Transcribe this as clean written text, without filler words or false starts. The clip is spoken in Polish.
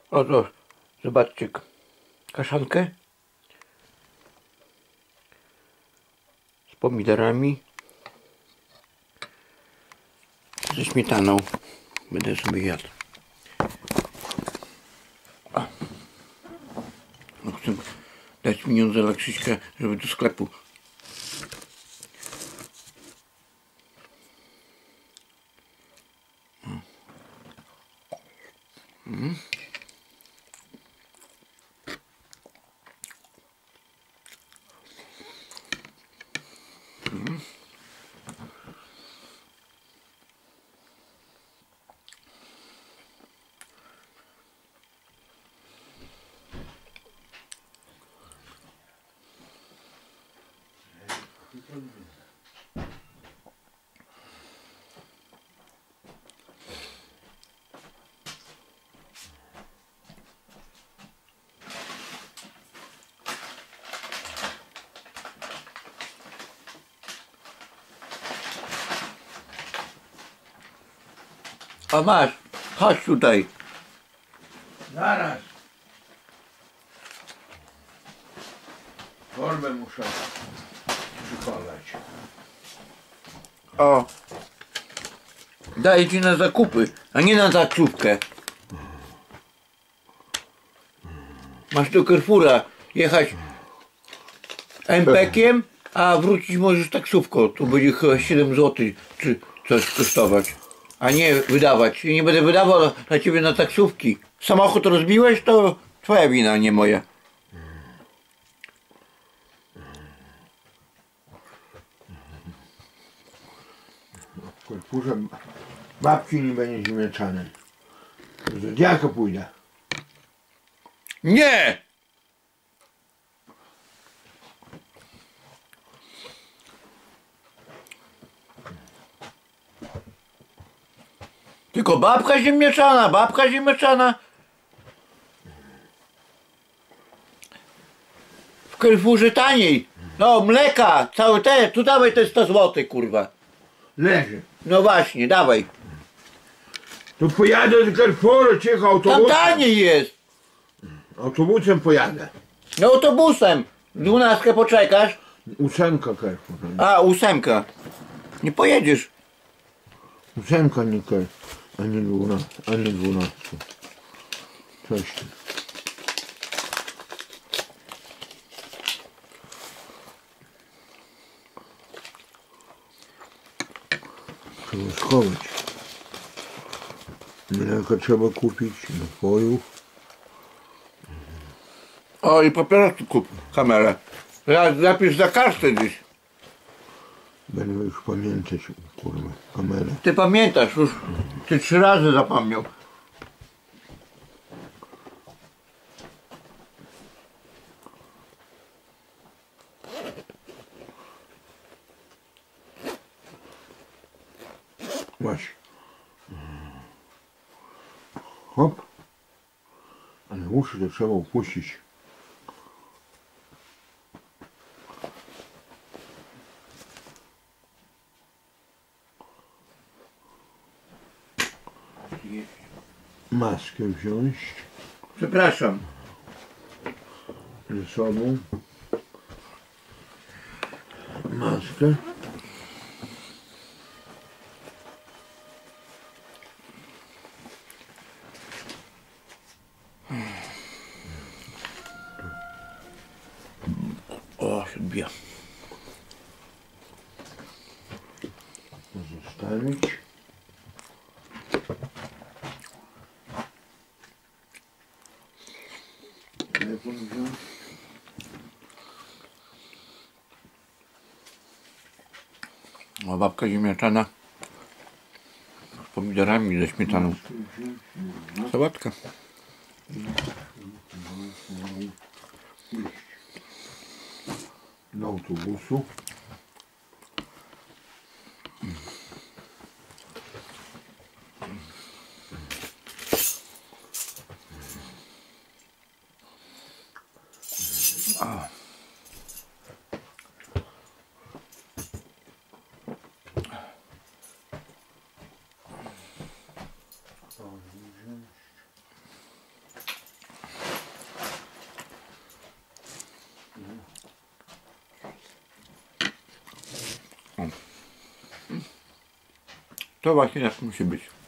Oto, zobaczcie, kaszankę z pomidorami, ze śmietaną. Będę sobie jadł. No, chcę dać pieniądze dla Krzyśka, żeby do sklepu. A masz, chodź tutaj. Zaraz. Torbę muszę przychować. O. Daję ci na zakupy, a nie na taksówkę. Masz do Carrefoura jechać MPK-iem, a wrócić możesz taksówką. Tu będzie chyba 7 zł czy coś kosztować. A nie wydawać. Nie będę wydawał dla ciebie na taksówki. Samochód rozbiłeś, to twoja wina, nie moja. W Carrefourze babci nie będzie zmieczany. Do dziaka pójdę. Nie! Tylko babka ziemniaczana, babka ziemniaczana. W Carrefourze taniej. No mleka, całe te, tu dawaj te 100 zł, kurwa. Leży. No właśnie, dawaj. To pojadę do Carrefouru, cicho, Tam autobusem. taniej jest. Autobusem pojadę. No autobusem. 12 poczekasz. 8 Carrefour. A, 8. Nie pojedziesz. 8 nie Carrefour. Ani 12. Ani 12. Coś tam. Trzeba schować. Mleko trzeba kupić, napojów. O, i papierosy kup kamerę. Zapisz za kartę gdzieś. Będę już pamiętać, kurwa, kamerę. Ty pamiętasz, już ty 3 razy zapomniał. Właśnie. Hop. Ale uszy to trzeba upuścić. Maskę wziąć Przepraszam. ze sobą. Maskę. O, się odbija. Zostawić. Telefon wziąć. O, babka ziemniaczana. Z pomidorami, ze śmietaną. Sałatka. Do autobusu. To właśnie tak musi być.